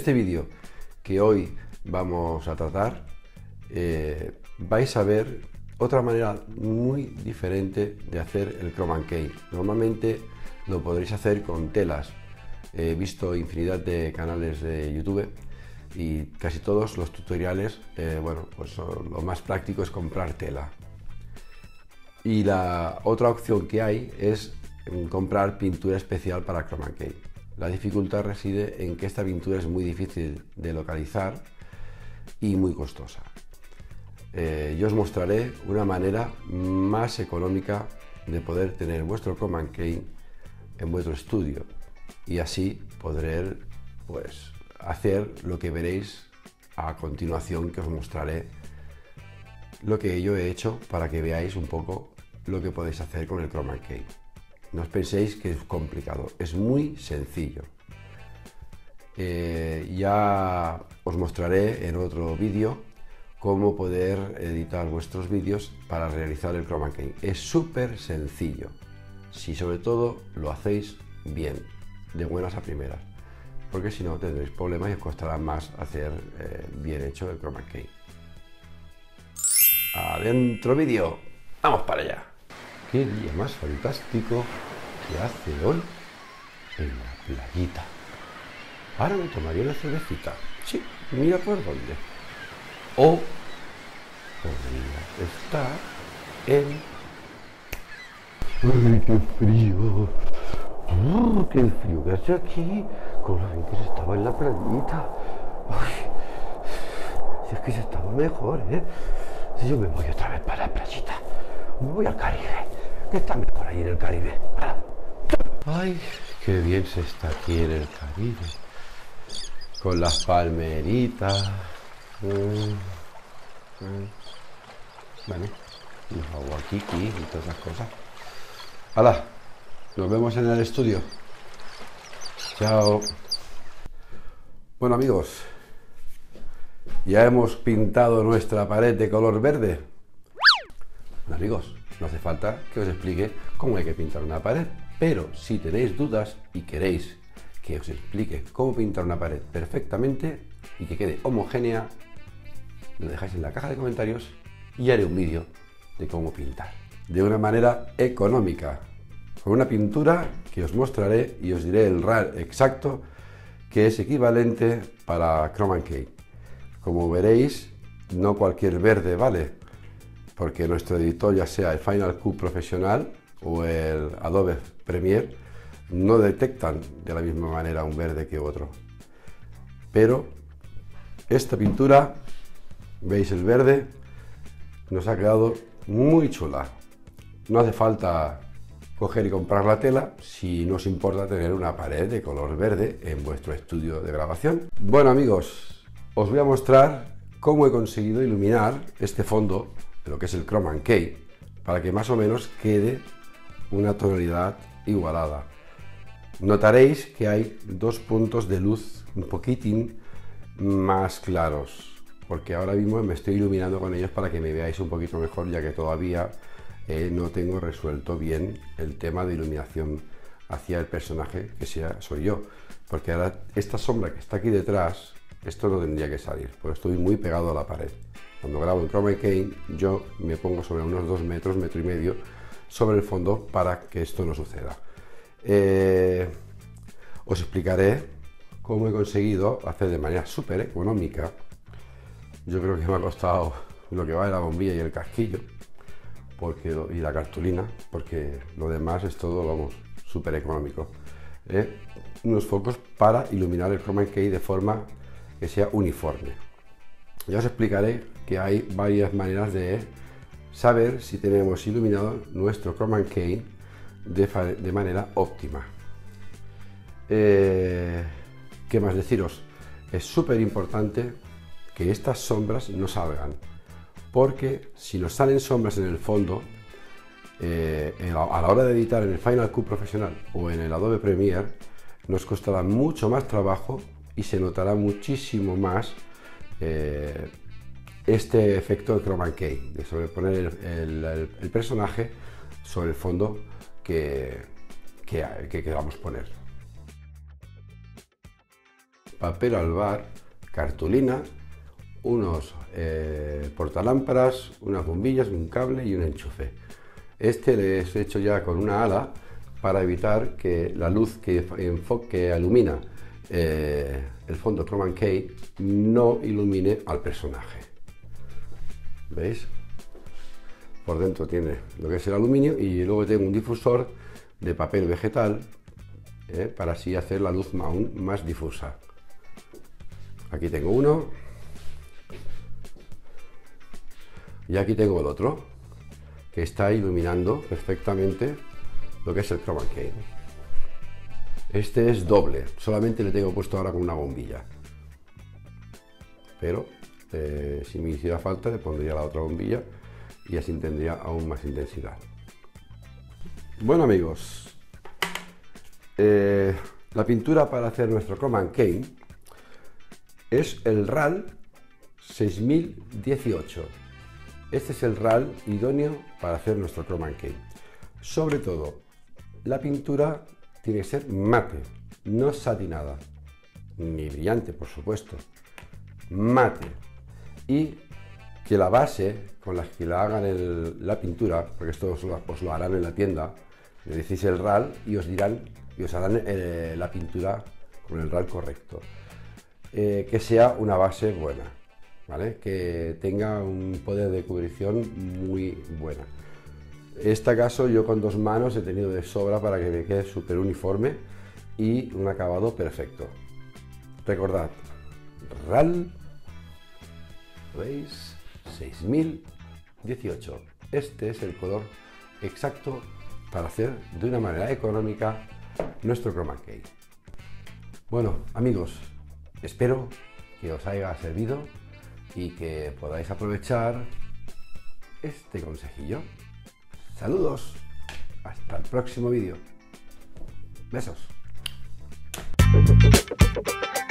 este vídeo que hoy vamos a tratar, vais a ver otra manera muy diferente de hacer el chroma key. Normalmente lo podréis hacer con telas. He visto infinidad de canales de YouTube y casi todos los tutoriales, pues lo más práctico es comprar tela. Y la otra opción que hay es comprar pintura especial para chroma key. La dificultad reside en que esta pintura es muy difícil de localizar y muy costosa. Yo os mostraré una manera más económica de poder tener vuestro chroma key en vuestro estudio y así poder hacer lo que veréis a continuación, que os mostraré lo que yo he hecho para que veáis un poco lo que podéis hacer con el chroma key. No os penséis que es complicado, es muy sencillo. Ya os mostraré en otro vídeo cómo poder editar vuestros vídeos para realizar el chroma key. Es súper sencillo, si sobre todo lo hacéis bien, de buenas a primeras, porque si no tendréis problemas y os costará más hacer bien hecho el chroma key. ¡Adentro vídeo! ¡Vamos para allá! ¡Qué día más fantástico que hace hoy en la playita! Ahora me tomaría una cervecita. Sí, mira por dónde. O podría estar en... ¡Uy, qué frío! ¡Qué frío que hace aquí! Con lo bien que se estaba en la playita. ¡Uy! Si es que se estaba mejor, ¿eh? Si yo me voy otra vez para la playita. Me voy al Caribe, que está mejor ahí en el Caribe. ¡Ay, qué bien se está aquí en el Caribe! Con las palmeritas. Bueno, los aguaquiquis y todas esas cosas. ¡Hala! Nos vemos en el estudio. Chao. Bueno, amigos, ya hemos pintado nuestra pared de color verde. Bueno, amigos, no hace falta que os explique cómo hay que pintar una pared, pero si tenéis dudas y queréis que os explique cómo pintar una pared perfectamente y que quede homogénea, lo dejáis en la caja de comentarios y haré un vídeo de cómo pintar de una manera económica, con una pintura que os mostraré y os diré el RAL exacto que es equivalente para chroma key. Como veréis, no cualquier verde vale, porque nuestro editor, ya sea el Final Cut Profesional o el Adobe Premiere, no detectan de la misma manera un verde que otro. Pero esta pintura, veis el verde, nos ha quedado muy chula. No hace falta coger y comprar la tela si no os importa tener una pared de color verde en vuestro estudio de grabación. Bueno, amigos, os voy a mostrar cómo he conseguido iluminar este fondo de lo que es el chroma key para que más o menos quede una tonalidad igualada. Notaréis que hay dos puntos de luz un poquitín más claros, porque ahora mismo me estoy iluminando con ellos para que me veáis un poquito mejor, ya que todavía no tengo resuelto bien el tema de iluminación hacia el personaje que soy yo, porque ahora esta sombra que está aquí detrás, esto no tendría que salir, porque estoy muy pegado a la pared. Cuando grabo en chroma key yo me pongo sobre unos 2 metros, metro y medio sobre el fondo para que esto no suceda. Os explicaré cómo he conseguido hacer de manera súper económica. Yo creo que me ha costado lo que vale la bombilla y el casquillo y la cartulina, porque lo demás es todo, vamos, súper económico. Unos focos para iluminar el chroma key de forma que sea uniforme. Ya os explicaré que hay varias maneras de saber si tenemos iluminado nuestro chroma key de manera óptima. ¿Qué más deciros? Es súper importante que estas sombras no salgan, porque si nos salen sombras en el fondo, a la hora de editar en el Final Cut Profesional o en el Adobe Premiere, nos costará mucho más trabajo y se notará muchísimo más este efecto de chroma key, de sobreponer el personaje sobre el fondo que queramos poner. papel albar, cartulina, unos portalámparas, unas bombillas, un cable y un enchufe. Este le he hecho ya con una ala para evitar que la luz que ilumina el fondo Chroma Key no ilumine al personaje. ¿Veis? Por dentro tiene lo que es el aluminio y luego tengo un difusor de papel vegetal para así hacer la luz aún más difusa. Aquí tengo uno y aquí tengo el otro que está iluminando perfectamente lo que es el Chroma Key. Este es doble, solamente le tengo puesto ahora con una bombilla, pero si me hiciera falta le pondría la otra bombilla y así tendría aún más intensidad. Bueno amigos, la pintura para hacer nuestro Chroma Key es el RAL 6018. Este es el RAL idóneo para hacer nuestro Chroma Key. Sobre todo, la pintura tiene que ser mate, no satinada, ni brillante, por supuesto, mate. Y que la base con la que la hagan la pintura, porque esto os lo harán en la tienda, le decís el RAL y os harán la pintura con el RAL correcto. Que sea una base buena, ¿vale? Que tenga un poder de cubrición muy buena. En este caso yo con dos manos he tenido de sobra para que me quede súper uniforme y un acabado perfecto. Recordad, RAL, ¿veis? 6018. Este es el color exacto para hacer de una manera económica nuestro Chroma Key. Bueno amigos, espero que os haya servido y que podáis aprovechar este consejillo. Saludos, hasta el próximo vídeo. Besos.